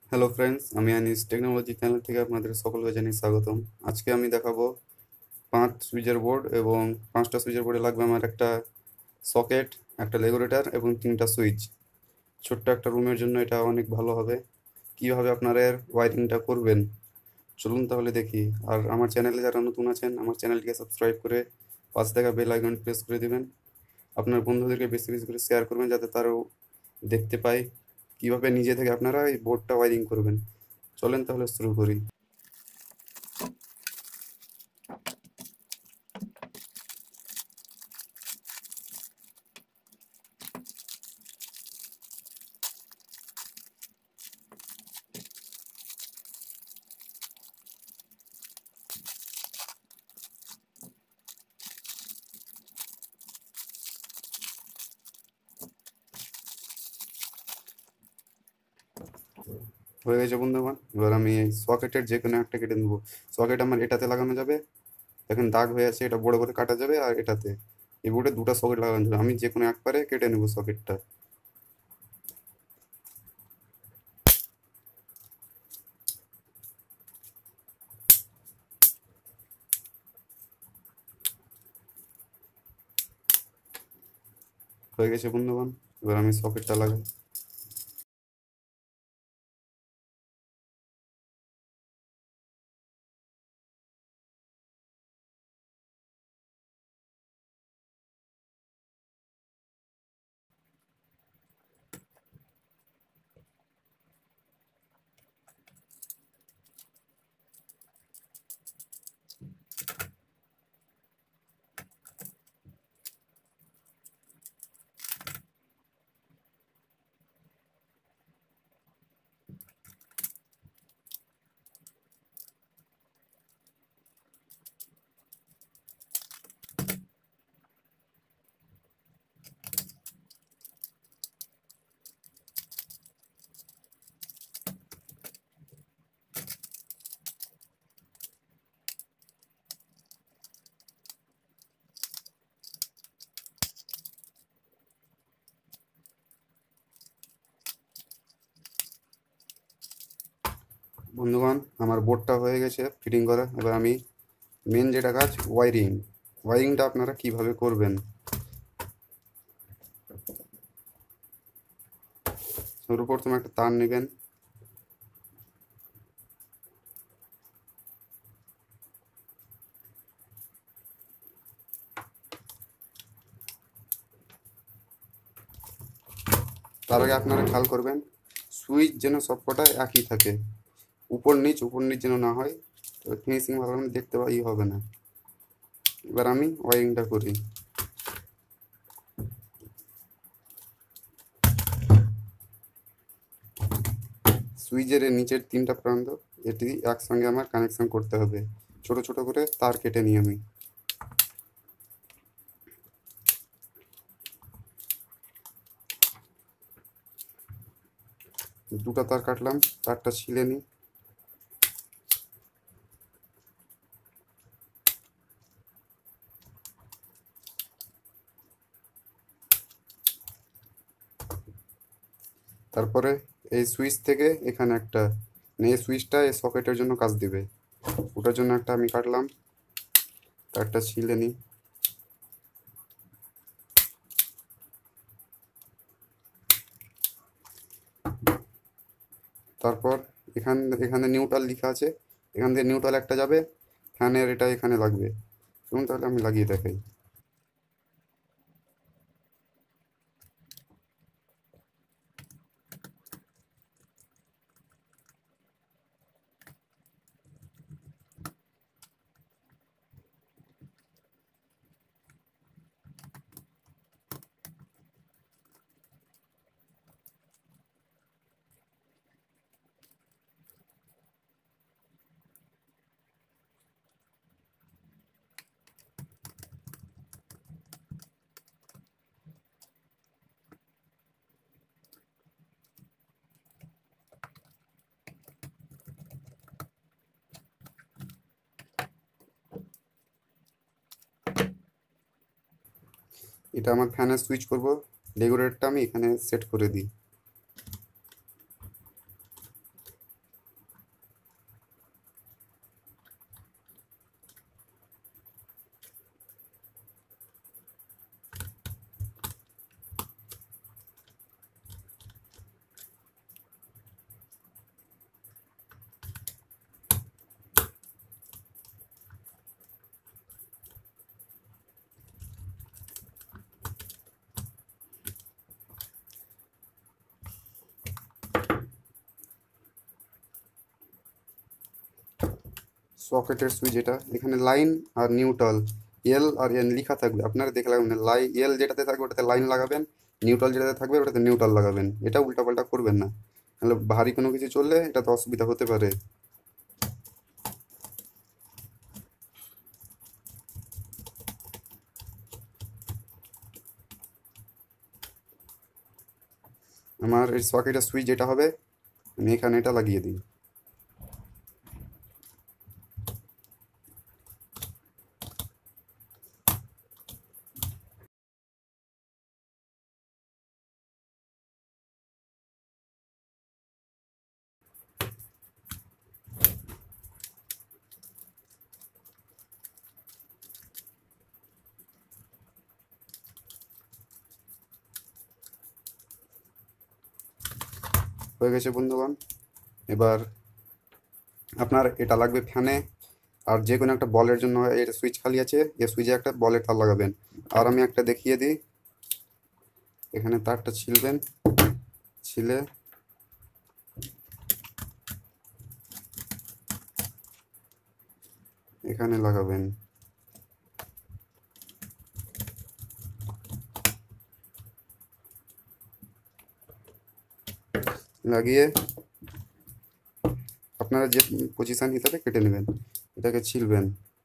Hello friends, আমি Anis technology channel থেকে আপনাদের সকলকে জানাই স্বাগতম। আজকে আমি দেখাবো 5 সুইচের বোর্ড এবং 5টা সুইচের বোর্ডে লাগবে আমার একটা সকেট, একটা রেগুলেটর এবং 3টা সুইচ। ছোট্ট একটা রুমের জন্য এটা অনেক ভালো হবে। কিভাবে আপনারা এর ওয়ারিংটা করবেন চলুন তাহলে দেখি। আর আমার চ্যানেলে যারা নতুন আছেন আমার চ্যানেলটিকে সাবস্ক্রাইব করে পাশে থাকা বেল আইকন প্রেস করে দিবেন। আপনার বন্ধুদেরকে বেশি বেশি করে শেয়ার করবেন যাতে তারাও দেখতে পায় কিভাবে নিজে থেকে আপনারা এই বোর্ডটা ওয়ারিং করবেন। চলেন তাহলে শুরু করি। হয়ে গেছে বন্ধুগণ, এবার আমি এই সকেটের যে কোনো একটা কেটে নেবো। সকেট আমার এটাতে লাগানো যাবে, এখন দাগ হয়ে আছে, এটা বড় করে কাটা যাবে। আর এটাতে, এই বোর্ডে দুটো সকেট লাগানো যাবে, আমি যে কোনো একবারে কেটে নেবো সকেটটা। হয়ে গেছে বন্ধুগণ, এবার আমি সকেটটা লাগাই। বন্ধুগণ, আমার বোর্ডটা হয়ে গেছে ফিটিং করা। এবার আমি মেন যেটা কাজ, ওয়ারিংটা আপনারা কিভাবে করবেন। সর্বপ্রথম একটা তার নেবেন, তার আগে আপনারা খেয়াল করবেন সুইচ যেন সবকটা একই থাকে, উপর নিচ যেন না হয়, তো ফিনিশিং ভালো দেখতে পাই হবে না। এবার আমি ওয়ারিংটা করি। সুইচের এর নিচের 3টা প্রান্ত এটি একসঙ্গে আমার কানেকশন করতে হবে। ছোট ছোট করে তার কেটে নিই আমি। দুটো তার কাটলাম, তারটা ছিলে নিই। তারপরে এই সুইচ থেকে এখানে একটা, মানে এই সুইচটা এই সকেটের জন্য কাজ দিবে, ওটার জন্য একটা আমি কাটলাম, তারটা ছিলে নিই। তারপর এখানে নিউট্রাল লেখা আছে, এখান থেকে নিউট্রাল একটা যাবে, ফ্যানের এটা এখানে লাগবে। শুনুন তাহলে আমি লাগিয়ে দেখাই। এটা আমার ফ্যানের সুইচ করব, রেগুলেটরটা আমি এখানে সেট করে দিই। সকেটের সুইচ এটা, এখানে লাইন আর নিউট্রাল এল আর এন লেখা থাকবে, আপনারা দেখে লাগাবেন। এল যেটাতে থাকবে ওটাতে লাইন লাগাবেন, নিউট্রাল যেটাতে থাকবে ওটাতে নিউট্রাল লাগাবেন। এটা উল্টাপাল্টা করবেন না, তাহলে ভারী কোনো কিছু চললে এটা তো অসুবিধা হতে পারে। আমার এই সকেটের সুইচ যেটা হবে আমি এখানে এটা লাগিয়ে দিই। হয়ে গেছে বন্ধুগণ। এবার আপনার এটা লাগবে ফ্যানে, আর যে কোনো একটা বলের জন্য এর সুইচ খালি আছে, এই সুইচে একটা বলের তার লাগাবেন। আর আমি একটা দেখিয়ে দিই, এখানে তারটা ছিলবেন, ছিলে এখানে লাগাবেন। লাগিয়ে আপনারা যে পজিশন হিসাবে কেটে নেবেন, এটাকে ছিলবেন।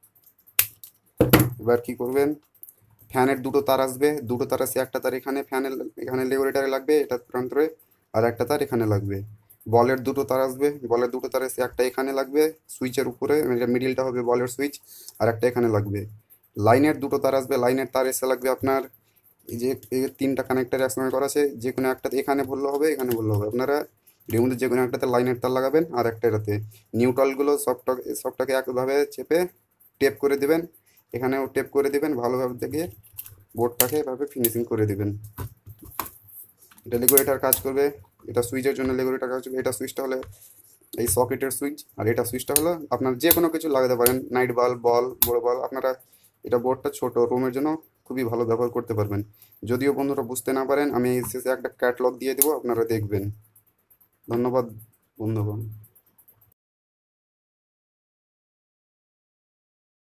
এবার কি করবেন, ফ্যানের দুটো তার আসবে, দুটো তার আসে, একটা তার এখানে ফ্যানের এখানে রেগুলেটারে লাগবে এটা প্রান্তরে, আর একটা তার এখানে লাগবে। বলের দুটো তার আসবে, বলের দুটো তার এসে একটা এখানে লাগবে সুইচের উপরে, মিডিলটা হবে বলের সুইচ, আর একটা এখানে লাগবে। লাইনের দুটো তার আসবে, লাইনের তার এসে লাগবে আপনার এই যে তিনটা কানেক্টার একসঙ্গে করা আছে, যে কোনো একটাতে এখানে ভরলে হবে, এখানে ভরলে হবে। আপনারা এর মধ্যে যে কোনো একটাতে লাইনের তার লাগাবেন, আর একটা এটাতে নিউট্রালগুলো সবটাকে একভাবে চেপে টেপ করে দেবেন, এখানেও টেপ করে দেবেন ভালোভাবে দেখে, বোর্ডটাকে এভাবে ফিনিশিং করে দিবেন। এটা রেগুলেটর কাজ করবে, এটা সুইচের জন্য রেগুলেটর কাজ করবে। এটা সুইচটা হলে এই সকেটের সুইচ, আর এটা সুইচটা হলো আপনার যে কোনো কিছু লাগাতে পারেন, নাইট বাল্ব, বড় বল। আপনারা এটা বোর্ডটা ছোট রুমের জন্য খুবই ভালো ব্যবহার করতে পারবেন। যদিও বন্ধুরা বুঝতে না পারেন, আমি শেষে একটা ক্যাটলগ দিয়ে দেবো, আপনারা দেখবেন। ধন্যবাদ বন্ধুগণ।